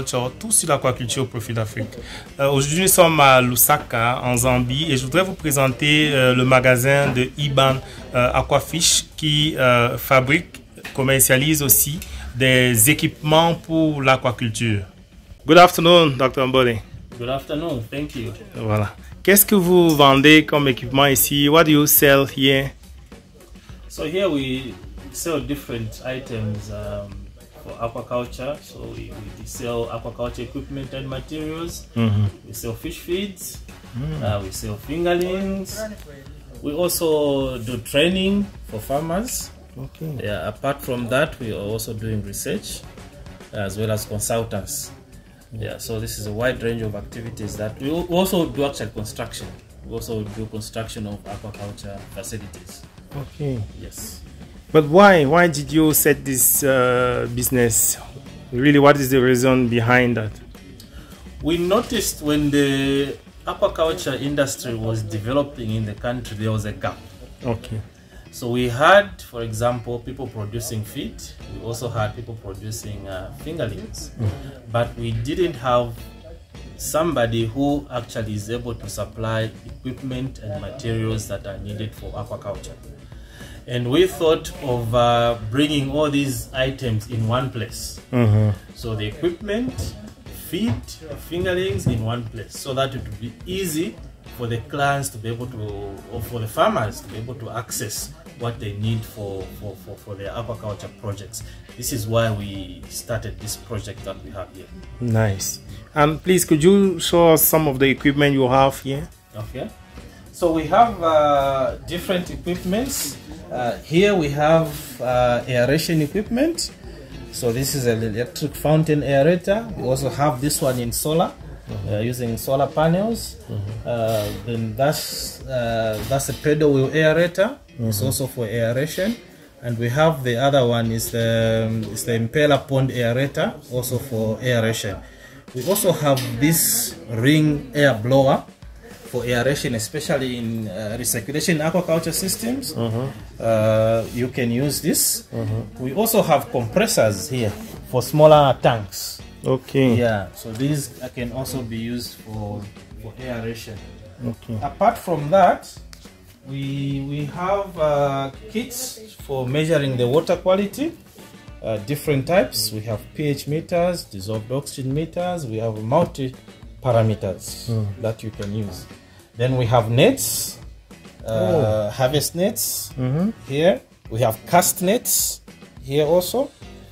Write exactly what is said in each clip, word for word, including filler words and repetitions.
aquaculture, tout sur l'aquaculture au profit d'Afrique. Euh, Aujourd'hui, nous sommes à Lusaka, en Zambie, et je voudrais vous présenter euh, le magasin de Iban euh, Aquafish qui euh, fabrique, commercialise aussi des équipements pour l'aquaculture. Good afternoon, doctor Mbole. Good afternoon, thank you. Voilà. Qu'est-ce que vous vendez comme équipement ici? What do you sell here? So here we sell different items um, for aquaculture. So we, we sell aquaculture equipment and materials. Mm-hmm. We sell fish feeds. Mm. Uh, we sell fingerlings. We also do training for farmers. Okay. Yeah, apart from that, we are also doing research as well as consultants. Yeah, so this is a wide range of activities that we also do. Actual construction. We also do construction of aquaculture facilities. Okay. Yes. But why? Why did you set this uh, business? Really, what is the reason behind that? We noticed when the aquaculture industry was developing in the country, there was a gap. Okay. So we had, for example, people producing feed. We also had people producing uh, fingerlings, mm. but we didn't have somebody who actually is able to supply equipment and materials that are needed for aquaculture. And we thought of uh, bringing all these items in one place. Mm-hmm. So the equipment, feed, fingerlings in one place, so that it would be easy for the clients to be able to, or for the farmers to be able to access what they need for, for, for, for their aquaculture projects. This is why we started this project that we have here. Nice. And please, could you show us some of the equipment you have here? Okay. So we have uh, different equipments. Uh, here we have uh, aeration equipment. So this is an electric fountain aerator. We also have this one in solar. Mm-hmm. uh, using solar panels. Mm-hmm. uh, then that's uh, that's a pedal wheel aerator. Mm-hmm. It's also for aeration. And we have the other one is the um, is the impeller pond aerator, also for aeration. We also have this ring air blower for aeration, especially in uh, recirculation aquaculture systems. Mm-hmm. uh, you can use this. Mm-hmm. We also have compressors here for smaller tanks. Okay. Yeah, so these can also be used for, for aeration. Okay. Apart from that, we, we have uh, kits for measuring the water quality, uh, different types. We have pH meters, dissolved oxygen meters, we have multi-parameters mm. that you can use. Then we have nets, uh, oh. harvest nets mm-hmm. here. We have cast nets here also.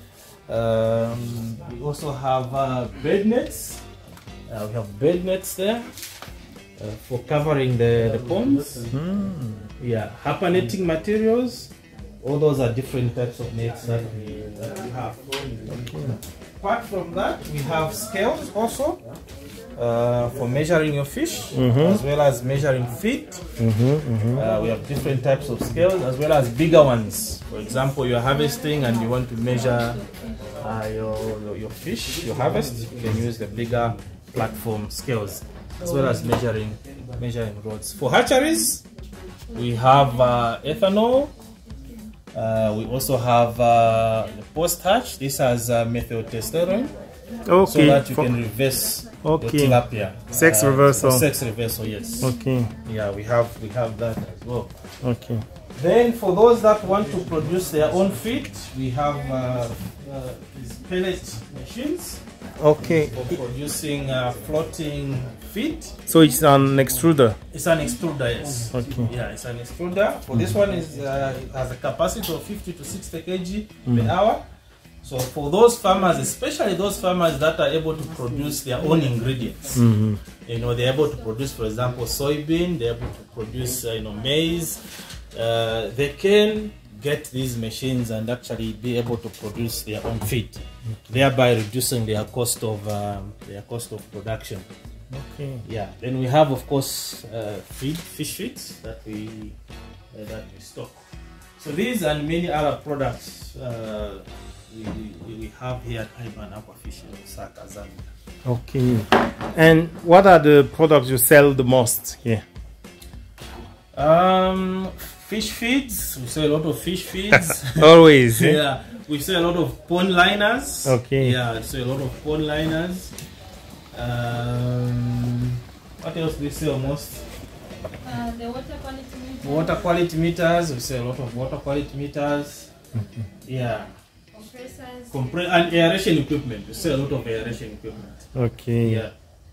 Um, we also have uh, bed nets. Uh, we have bed nets there uh, for covering the, the ponds. Mm. Yeah, harper netting materials. All those are different types of nets that we, that we have. Okay. Apart from that, we have scales also uh, for measuring your fish, mm-hmm. as well as measuring feed. Mm-hmm, mm-hmm. Uh, we have different types of scales, as well as bigger ones. For example, you're harvesting and you want to measure uh, your, your, your fish, your harvest, you can use the bigger platform scales, as well as measuring, measuring rods. For hatcheries, we have uh, ethanol. Uh, we also have uh, the post-hatch. This has uh, methyltestosterone, okay, so that you can reverse okay. your tilapia. Sex uh, reversal. Sex reversal, yes. Okay. Yeah, we have we have that as well. Okay. Then for those that want to produce their own feed, we have uh, uh, these pellet machines. Okay. For producing uh, floating feed. So it's an extruder? It's an extruder, yes. Okay. Yeah, it's an extruder. For mm. this one, is uh, it has a capacity of fifty to sixty kilograms mm. per hour. So for those farmers, especially those farmers that are able to produce their own ingredients, mm-hmm. you know, they're able to produce, for example, soybean, they're able to produce, uh, you know, maize, uh, they can get these machines and actually be able to produce their own feed, okay. thereby reducing their cost of um, their cost of production. Okay. Yeah. Then we have, of course, uh, feed, fish feeds that we uh, that we stock. So these and many other products uh, we, we, we have here at Iban Aquafish in Lusaka, Zambia. Okay. And what are the products you sell the most here? Um, fish feeds. We sell a lot of fish feeds. Always. Yeah. We sell a lot of pond liners. Okay. Yeah, we sell a lot of pond liners. Um, what else do we sell most? Uh, the water quality meters. Water quality meters. We sell a lot of water quality meters. Okay. Yeah. Compressors. Compre and aeration equipment. We sell a lot of aeration equipment. Okay. Yeah.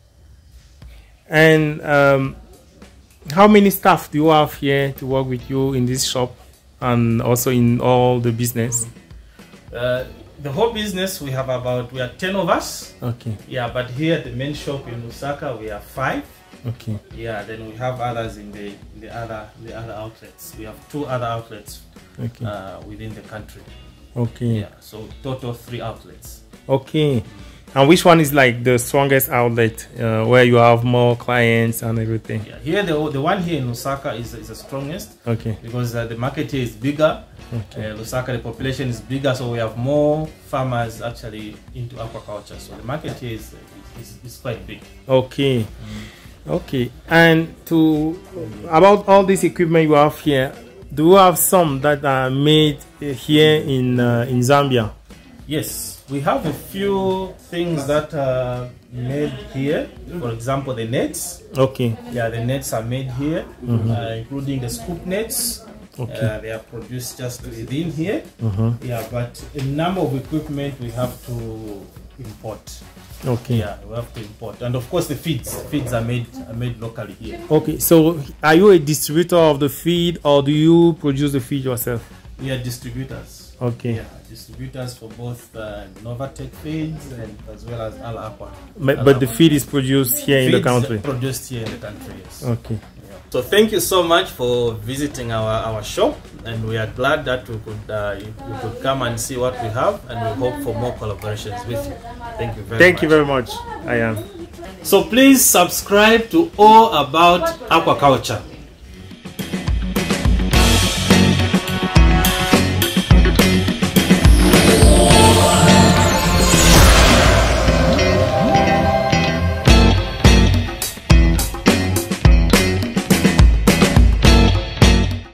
And um, how many staff do you have here to work with you in this shop and also in all the business? Uh, the whole business, we have about, we are ten of us. Okay. Yeah, but here at the main shop in Lusaka, we are five. Okay. Yeah, then we have others in the in the other the other outlets. We have two other outlets Okay. uh, within the country. Okay. Yeah, so total three outlets. Okay. And which one is like the strongest outlet uh, where you have more clients and everything? Yeah, here the the one here in Lusaka is is the strongest Okay. because uh, the market here is bigger. Okay. Uh, Lusaka, the population is bigger, so we have more farmers actually into aquaculture. So the market here is is, is quite big. Okay. Okay. And to about all this equipment you have here, do you have some that are made here in uh, in Zambia? Yes, we have a few things that are made here. For example, the nets. Okay. Yeah, the nets are made here, Mm-hmm. uh, including the scoop nets. Okay. Uh, they are produced just within here. Mm-hmm. Yeah, but a number of equipment we have to import. Okay. Yeah, we have to import, and of course the feeds. Feeds are made are made locally here. Okay. So are you a distributor of the feed or do you produce the feed yourself? We are distributors. Okay. Yeah, distributors for both uh, Novatech feeds and as well as Al Aqua. But, Al but the Aqua. feed is produced here in the Feeds country. Produced here in the country, yes. Okay. So thank you so much for visiting our, our shop, and we are glad that we could uh, you, you could come and see what we have, and we hope for more collaborations with you. Thank you very Thank much. you very much. I am. So please subscribe to All About Aquaculture.